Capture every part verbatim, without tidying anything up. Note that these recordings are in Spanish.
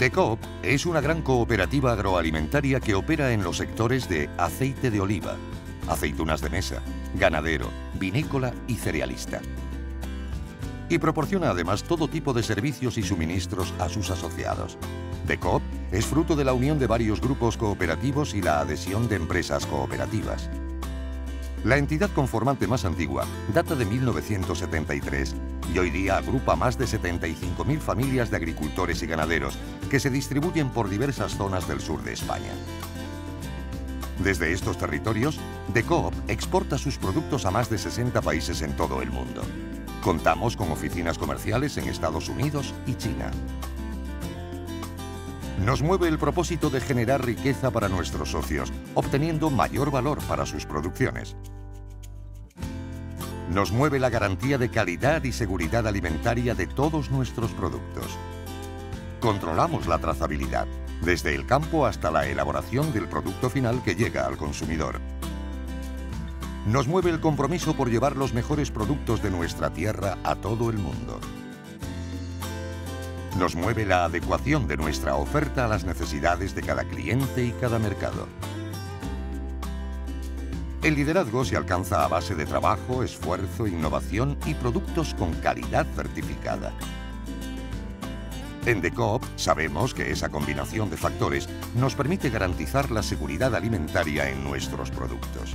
DeCoop es una gran cooperativa agroalimentaria que opera en los sectores de aceite de oliva, aceitunas de mesa, ganadero, vinícola y cerealista. Y proporciona además todo tipo de servicios y suministros a sus asociados. DeCoop es fruto de la unión de varios grupos cooperativos y la adhesión de empresas cooperativas. La entidad conformante más antigua data de mil novecientos setenta y tres y hoy día agrupa más de setenta y cinco mil familias de agricultores y ganaderos que se distribuyen por diversas zonas del sur de España. Desde estos territorios, DeCoop exporta sus productos a más de sesenta países en todo el mundo. Contamos con oficinas comerciales en Estados Unidos y China. Nos mueve el propósito de generar riqueza para nuestros socios, obteniendo mayor valor para sus producciones. Nos mueve la garantía de calidad y seguridad alimentaria de todos nuestros productos. Controlamos la trazabilidad, desde el campo hasta la elaboración del producto final que llega al consumidor. Nos mueve el compromiso por llevar los mejores productos de nuestra tierra a todo el mundo. Nos mueve la adecuación de nuestra oferta a las necesidades de cada cliente y cada mercado. El liderazgo se alcanza a base de trabajo, esfuerzo, innovación y productos con calidad certificada. En DeCoop sabemos que esa combinación de factores nos permite garantizar la seguridad alimentaria en nuestros productos.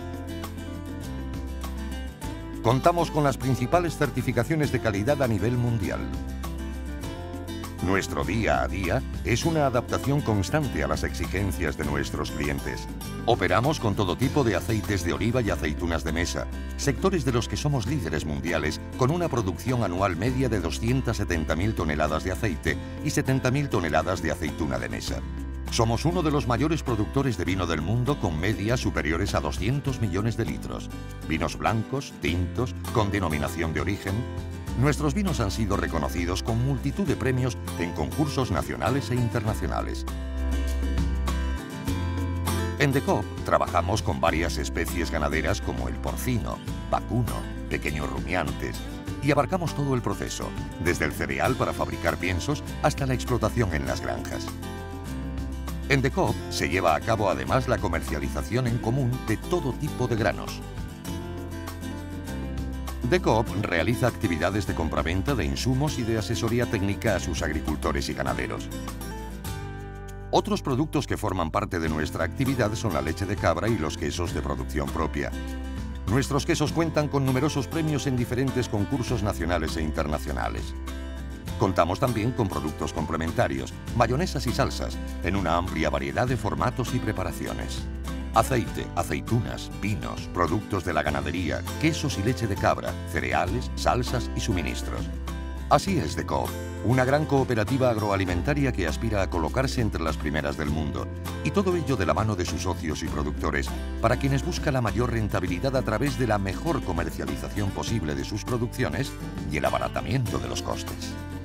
Contamos con las principales certificaciones de calidad a nivel mundial. Nuestro día a día es una adaptación constante a las exigencias de nuestros clientes. Operamos con todo tipo de aceites de oliva y aceitunas de mesa, sectores de los que somos líderes mundiales, con una producción anual media de doscientas setenta mil toneladas de aceite y setenta mil toneladas de aceituna de mesa. Somos uno de los mayores productores de vino del mundo, con medias superiores a doscientos millones de litros. Vinos blancos, tintos, con denominación de origen. Nuestros vinos han sido reconocidos con multitud de premios en concursos nacionales e internacionales. En DeCoop trabajamos con varias especies ganaderas como el porcino, vacuno, pequeños rumiantes, y abarcamos todo el proceso, desde el cereal para fabricar piensos hasta la explotación en las granjas. En DeCoop se lleva a cabo además la comercialización en común de todo tipo de granos. DeCoop realiza actividades de compraventa de insumos y de asesoría técnica a sus agricultores y ganaderos. Otros productos que forman parte de nuestra actividad son la leche de cabra y los quesos de producción propia. Nuestros quesos cuentan con numerosos premios en diferentes concursos nacionales e internacionales. Contamos también con productos complementarios, mayonesas y salsas, en una amplia variedad de formatos y preparaciones. Aceite, aceitunas, vinos, productos de la ganadería, quesos y leche de cabra, cereales, salsas y suministros. Así es DeCoop, una gran cooperativa agroalimentaria que aspira a colocarse entre las primeras del mundo, y todo ello de la mano de sus socios y productores, para quienes busca la mayor rentabilidad a través de la mejor comercialización posible de sus producciones y el abaratamiento de los costes.